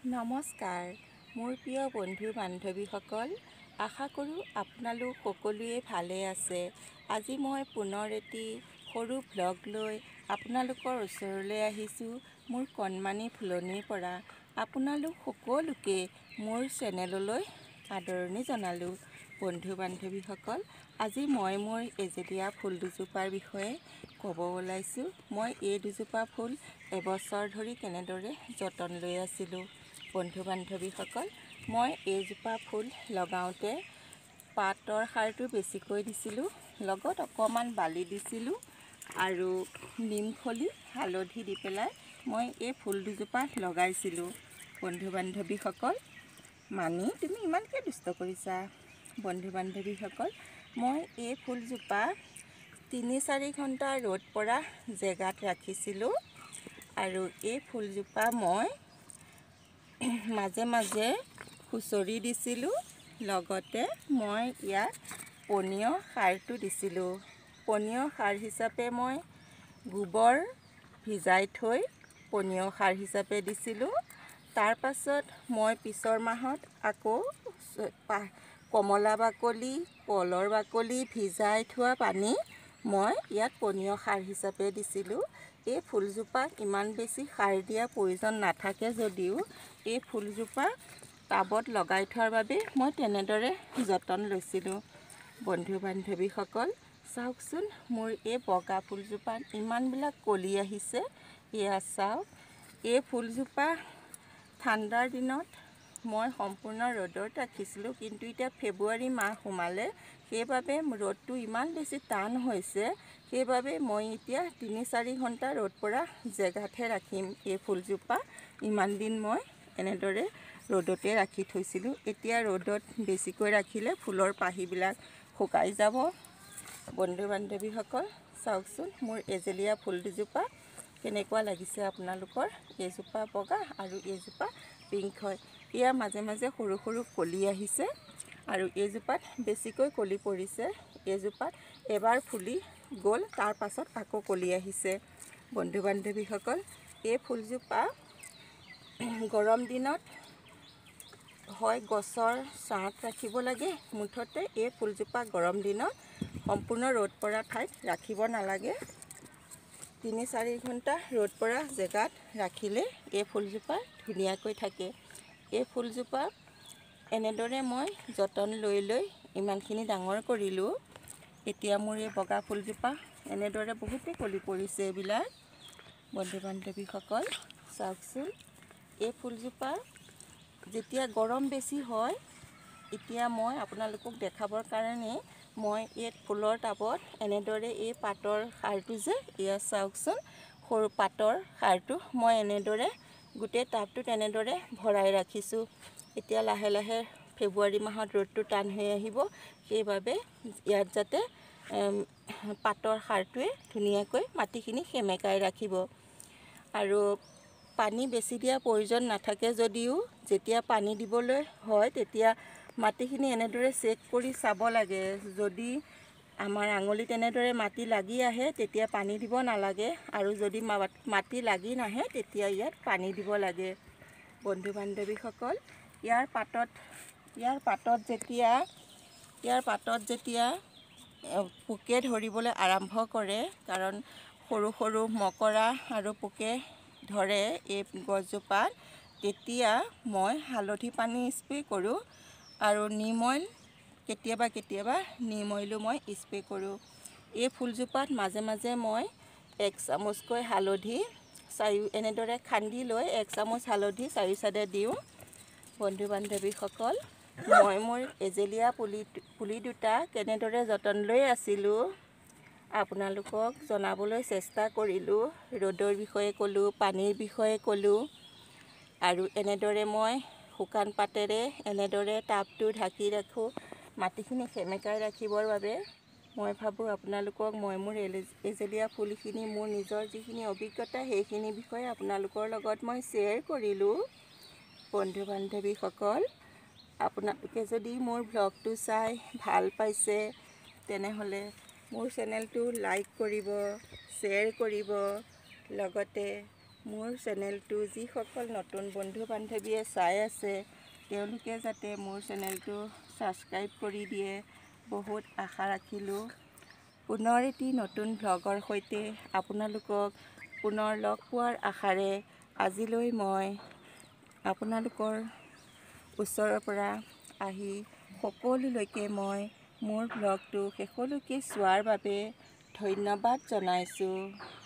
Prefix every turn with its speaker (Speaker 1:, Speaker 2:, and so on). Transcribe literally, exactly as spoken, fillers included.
Speaker 1: নমস্কাৰ মোৰ প্ৰিয় বন্ধু বান্ধৱীসকল, আশা কৰোঁ আপোনালোক সকলোৱে ভালে আছে। আজি মই পুনৰ এটি সৰু ব্লগ লৈ আপোনালোকৰ ওচৰলৈ আহিছোঁ মোৰ কণমানি ফুলনিৰ পৰা। আপোনালোক সকলোকে মোৰ চেনেললৈ আদৰণি জনালোঁ। বন্ধু বান্ধৱীসকল, আজি মই মোৰ এজেলীয়া ফুল দুজোপাৰ বিষয়ে ক'ব ওলাইছোঁ। মই এই দুজোপা ফুল এবছৰ ধৰি কেনেদৰে যতন লৈ আছিলোঁ। বন্ধু বান্ধৱীসকল, মই এইজোপা ফুল লগাওঁতে পাতৰ সাৰটো বেছিকৈ দিছিলোঁ, লগত অকণমান বালি দিছিলোঁ আৰু নিমখলি হালধি দি পেলাই মই এই ফুল দুজোপা লগাইছিলোঁ। বন্ধু বান্ধৱীসকল, মানি তুমি ইমানকৈ দুষ্ট কৰিছা। বন্ধু বান্ধৱীসকল, মই এই ফুলজোপা তিনি চাৰি ঘণ্টা ৰ'দ পৰা জেগাত ৰাখিছিলোঁ আৰু এই ফুলজোপা মই মাজে মাজে খুচৰি দিছিলোঁ, লগতে মই ইয়াত পনীয় সাৰটো দিছিলোঁ। পনীয় সাৰ হিচাপে মই গোবৰ ভিজাই থৈ পনীয় সাৰ হিচাপে দিছিলোঁ। তাৰ পাছত মই পিছৰ মাহত আকৌ কমলা বাকলি, কলৰ বাকলি ভিজাই থোৱা পানী মই ইয়াত পনীয় সাৰ হিচাপে দিছিলোঁ। এই ফুলজোপাক ইমান বেছি সাৰ দিয়া প্ৰয়োজন নাথাকে যদিও এই ফুলজোপা টাবত লগাই থোৱাৰ বাবে মই তেনেদৰে যতন লৈছিলোঁ। বন্ধু বান্ধৱীসকল, চাওকচোন মোৰ এই বগা ফুলজোপাত ইমানবিলাক কলি আহিছে। এয়া চাওক, এই ফুলজোপা ঠাণ্ডাৰ দিনত মই সম্পূৰ্ণ ৰ'দত ৰাখিছিলোঁ, কিন্তু এতিয়া ফেব্ৰুৱাৰী মাহ সোমালে, সেইবাবে ৰ'দটো ইমান বেছি টান হৈছে, সেইবাবে মই এতিয়া তিনি চাৰি ঘণ্টা ৰ'দ পৰা জেগাতহে ৰাখিম এই ফুলজোপা। ইমান দিন মই এনেদৰে ৰ'দতে ৰাখি থৈছিলোঁ। এতিয়া ৰ'দত বেছিকৈ ৰাখিলে ফুলৰ পাহিবিলাক শুকাই যাব। বন্ধু বান্ধৱীসকল, চাওকচোন মোৰ এজেলীয়া ফুল দুজোপা কেনেকুৱা লাগিছে আপোনালোকৰ। এইজোপা বগা আৰু এইজোপা পিংক হয়। ইয়াৰ মাজে মাজে সৰু সৰু কলি আহিছে আৰু এইজোপাত বেছিকৈ কলি পৰিছে। এইজোপাত এবাৰ ফুলি গ'ল, তাৰ পাছত আকৌ কলি আহিছে। বন্ধু বান্ধৱীসকল, এই ফুলজোপা গৰম দিনত হয় গছৰ ছাঁত ৰাখিব লাগে, মুঠতে এই ফুলজোপা গৰম দিনত সম্পূৰ্ণ ৰ'দ পৰা ঠাইত ৰাখিব নালাগে। তিনি চাৰি ঘণ্টা ৰ'দ পৰা জেগাত ৰাখিলে এই ফুলজোপা ধুনীয়াকৈ থাকে। এই ফুলজোপা এনেদৰে মই যতন লৈ লৈ ইমানখিনি ডাঙৰ কৰিলোঁ। এতিয়া মোৰ এই বগা ফুলজোপা এনেদৰে বহুতেই কলি পৰিছে এইবিলাক। বন্ধু বান্ধৱীসকল, চাওকচোন এই ফুলজোপা যেতিয়া গৰম বেছি হয়, এতিয়া মই আপোনালোকক দেখাবৰ কাৰণে মই এই ফুলৰ টাবত এনেদৰে এই পাতৰ সাৰটো যে এয়া চাওকচোন, সৰু পাতৰ সাৰটো মই এনেদৰে গোটেই টাবটোত এনেদৰে ভৰাই ৰাখিছোঁ। এতিয়া লাহে লাহে ফেব্ৰুৱাৰী মাহত ৰ'দটো টান হৈ আহিব, সেইবাবে ইয়াত যাতে পাতৰ সাৰটোৱে ধুনীয়াকৈ মাটিখিনি সেমেকাই ৰাখিব। আৰু পানী বেছি দিয়া প্ৰয়োজন নাথাকে যদিও যেতিয়া পানী দিবলৈ হয় তেতিয়া মাটিখিনি এনেদৰে চেক কৰি চাব লাগে। যদি আমাৰ আঙুলিত এনেদৰে মাটি লাগি আহে তেতিয়া পানী দিব নালাগে, আৰু যদি মাটি লাগি নাহে তেতিয়া ইয়াত পানী দিব লাগে। বন্ধু বান্ধৱীসকল, ইয়াৰ পাতত ইয়াৰ পাতত যেতিয়া ইয়াৰ পাতত যেতিয়া পোকে ধৰিবলৈ আৰম্ভ কৰে, কাৰণ সৰু সৰু মকৰা আৰু পোকে ধৰে এই গছজোপাত, তেতিয়া মই হালধি পানী স্প্ৰে' কৰোঁ আৰু নিম অইল কেতিয়াবা কেতিয়াবা নিম অইলো মই স্প্ৰে' কৰোঁ। এই ফুলজোপাত মাজে মাজে মই এক চামুচকৈ হালধি চাৰিও এনেদৰে খান্দি লৈ এক চামুচ হালধি চাৰিও চাইডে দিওঁ। বন্ধু বান্ধৱীসকল, মই মোৰ এজেলীয়া পুলি পুলি দুটা কেনেদৰে যতন লৈ আছিলোঁ আপোনালোকক জনাবলৈ চেষ্টা কৰিলোঁ। ৰ'দৰ বিষয়ে ক'লোঁ, পানীৰ বিষয়ে ক'লোঁ, আৰু এনেদৰে মই শুকান পাতেৰে এনেদৰে টাবটো ঢাকি ৰাখোঁ মাটিখিনি সেমেকাই ৰাখিবৰ বাবে। মই ভাবোঁ আপোনালোকক মই মোৰ এজেলীয়া ফুলখিনি মোৰ নিজৰ যিখিনি অভিজ্ঞতা সেইখিনি বিষয়ে আপোনালোকৰ লগত মই শ্বেয়াৰ কৰিলোঁ। বন্ধু বান্ধৱীসকল, আপোনালোকে যদি মোৰ ব্লগটো চাই ভাল পাইছে তেনেহ'লে মোৰ চেনেলটো লাইক কৰিব, শ্বেয়াৰ কৰিব, লগতে মোৰ চেনেলটো যিসকল নতুন বন্ধু বান্ধৱীয়ে চাই আছে তেওঁলোকে যাতে মোৰ চেনেলটো ছাবস্ক্ৰাইব কৰি দিয়ে বহুত আশা ৰাখিলোঁ। পুনৰ এটি নতুন ভ্লগৰ সৈতে আপোনালোকক পুনৰ লগ পোৱাৰ আশাৰে আজিলৈ মই আপোনালোকৰ ওচৰৰ পৰা আহি সকলোলৈকে মই মোৰ ভ্লগটো শেষলৈকে চোৱাৰ বাবে ধন্যবাদ জনাইছোঁ।